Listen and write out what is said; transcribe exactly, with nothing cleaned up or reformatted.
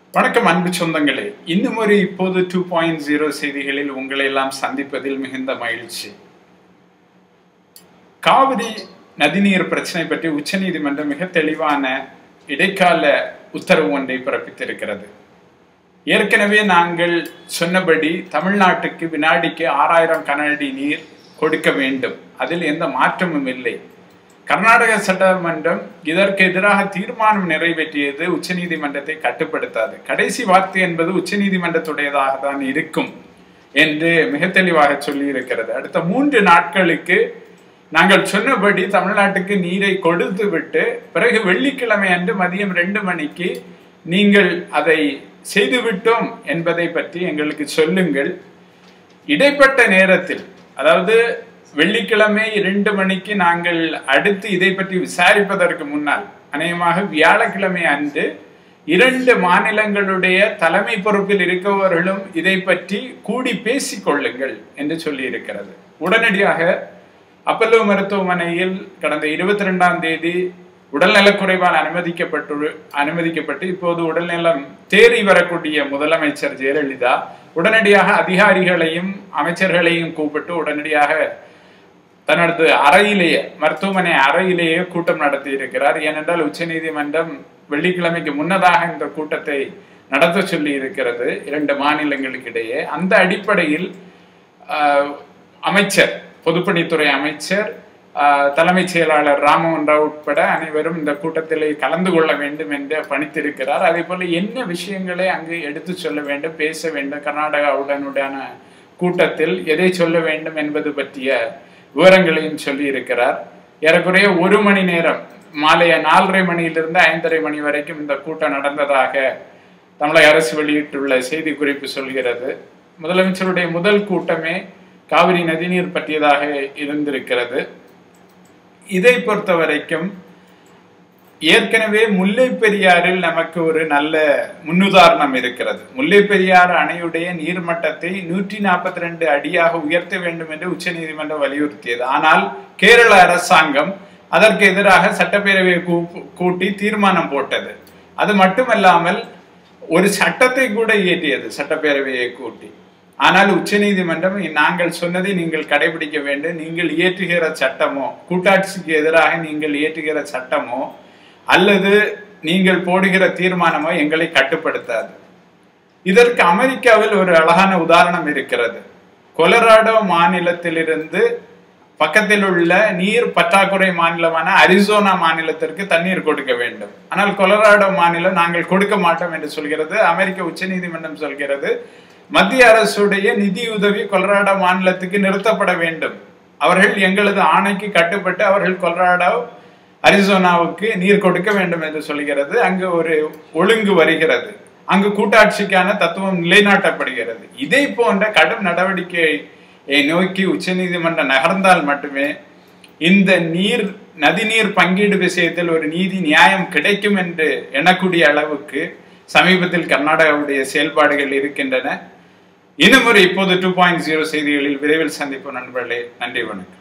வணக்கம் அன்பு சொந்தங்களே, இன்னும் ஒரு இப்போது டூ பாயிண்ட் ஜீரோ செய்திகளில் உங்களை எல்லாம் சந்திப்பதில் மிகுந்த மகிழ்ச்சி. காவிரி நதிநீர் பிரச்சனை பற்றி உச்சநீதிமன்றம் மிக தெளிவான இடைக்கால உத்தரவு ஒன்றை பிறப்பித்திருக்கிறது. ஏற்கனவே நாங்கள் சொன்னபடி தமிழ்நாட்டுக்கு வினாடிக்கு ஆறாயிரம் கனஅடி நீர் கொடுக்க வேண்டும், அதில் எந்த மாற்றமும் இல்லை. கர்நாடக சட்டமன்றம் இதற்கு எதிராக தீர்மானம் நிறைவேற்றியது உச்சநீதிமன்றத்தை கட்டுப்படுத்தாது. கடைசி வார்த்தை என்பது உச்சநீதிமன்றத்துடையதாக தான் இருக்கும் என்று மிக தெளிவாக சொல்லி இருக்கிறது. அடுத்த மூன்று நாட்களுக்கு நாங்கள் சொன்னபடி தமிழ்நாட்டுக்கு நீரை கொடுத்து விட்டு பிறகு வெள்ளிக்கிழமை அன்று மதியம் ரெண்டு மணிக்கு நீங்கள் அதை செய்துவிட்டோம் என்பதை பற்றி எங்களுக்கு சொல்லுங்கள். இடைப்பட்ட நேரத்தில், அதாவது வெள்ளிக்கிழமை இரண்டு மணிக்கு நாங்கள் அடுத்து இதை பற்றி விசாரிப்பதற்கு முன்னால் அநேகமாக வியாழக்கிழமை அன்று இரண்டு மாநிலங்களுடைய தலைமை பொறுப்பில் இருக்கவர்களும் இதை பற்றி கூடி பேசிக் கொள்ளுங்கள் என்று சொல்லி இருக்கிறது. உடனடியாக அப்பல்லோ மருத்துவமனையில் கடந்த இருபத்தி ரெண்டாம் தேதி உடல்நலக்குறைவால் அனுமதிக்கப்பட்டு அனுமதிக்கப்பட்டு இப்போது உடல்நலம் தேறி வரக்கூடிய முதலமைச்சர் ஜெயலலிதா உடனடியாக அதிகாரிகளையும் அமைச்சர்களையும் கூப்பிட்டு உடனடியாக தனது அறையிலேயே மருத்துவமனை அறையிலேயே கூட்டம் நடத்தி இருக்கிறார். ஏனென்றால் உச்ச நீதிமன்றம் வெள்ளிக்கிழமைக்கு முன்னதாக இந்த கூட்டத்தை நடத்த சொல்லி இருக்கிறது இரண்டு மாநிலங்களுக்கு இடையே. அந்த அடிப்படையில் அமைச்சர், பொதுப்பணித்துறை அமைச்சர், தலைமைச் செயலாளர் ராமமோகன் ராவ் உட்பட அனைவரும் இந்த கூட்டத்தில் கலந்து கொள்ள வேண்டும் என்று பணித்திருக்கிறார். அதே போல என்ன விஷயங்களை அங்கு எடுத்து சொல்ல வேண்டும், பேச வேண்டும், கர்நாடகாவுடனான கூட்டத்தில் எதை சொல்ல வேண்டும் என்பது பற்றிய விவரங்களையும் சொல்லி இருக்கிறார். ஏறக்குறைய ஒரு மணி நேரம், மாலைய நாலரை மணியிலிருந்து ஐந்தரை மணி வரைக்கும் இந்த கூட்டம் நடந்ததாக தமிழக அரசு வெளியிட்டுள்ள செய்தி குறிப்பு சொல்கிறது. முதலமைச்சருடைய முதல் கூட்டமே காவிரி நதிநீர் பற்றியதாக இருந்திருக்கிறது. இதை பொறுத்த வரைக்கும் ஏற்கனவே முல்லை பெரியாறில் நமக்கு ஒரு நல்ல முன்னுதாரணம் இருக்கிறது. முல்லை பெரியாறு அணையுடைய நீர்மட்டத்தை நூற்றி நாற்பத்தி ரெண்டு அடியாக உயர்த்த வேண்டும் என்று உச்ச நீதிமன்றம் வலியுறுத்தியது. ஆனால் கேரள அரசாங்கம் அதற்கு எதிராக சட்டப்பேரவையை கூட்டி தீர்மானம் போட்டது. அது மட்டுமல்லாமல் ஒரு சட்டத்தை கூட இயற்றியது சட்டப்பேரவையை கூட்டி. ஆனால் உச்ச நீதிமன்றம் நாங்கள் சொன்னதை நீங்கள் கடைபிடிக்க வேண்டும், நீங்கள் இயற்றுகிற சட்டமோ கூட்டாட்சிக்கு எதிராக நீங்கள் இயற்றுகிற சட்டமோ அல்லது நீங்கள் போடுகிற தீர்மானமோ எங்களை கட்டுப்படுத்தாது. இதற்கு அமெரிக்காவில் ஒரு அழகான உதாரணம் இருக்கிறது. கொலராடோ மாநிலத்திலிருந்து பக்கத்தில் உள்ள நீர் பற்றாக்குறை மாநிலமான அரிசோனா மாநிலத்திற்கு தண்ணீர் கொடுக்க வேண்டும். ஆனால் கொலராடோ மாநிலம் நாங்கள் கொடுக்க மாட்டோம் என்று சொல்கிறது. அமெரிக்க உச்ச நீதிமன்றம் சொல்கிறது மத்திய அரசுடைய நிதியுதவி கொலராடோ மாநிலத்துக்கு நிறுத்தப்பட வேண்டும். அவர்கள் எங்களது ஆணைக்கு கட்டுப்பட்டு அவர்கள் கொலராடோ அரிசோனாவுக்கு நீர் கொடுக்க வேண்டும் என்று சொல்கிறது. அங்கு ஒரு ஒழுங்கு வருகிறது, அங்கு கூட்டாட்சிக்கான தத்துவம் நிலைநாட்டப்படுகிறது. இதை போன்ற கடும் நடவடிக்கையை நோக்கி உச்ச நீதிமன்றம் நகர்ந்தால் மட்டுமே இந்த நீர் நதிநீர் பங்கீடு விஷயத்தில் ஒரு நீதி நியாயம் கிடைக்கும் என்று எண்ணக்கூடிய அளவுக்கு சமீபத்தில் கர்நாடகாவுடைய செயல்பாடுகள் இருக்கின்றன. இன்னும் ஒரு இப்போது டூ பாயிண்ட் ஜீரோ செய்திகளில் விரைவில் சந்திப்போம் நண்பர்களே. நன்றி, வணக்கம்.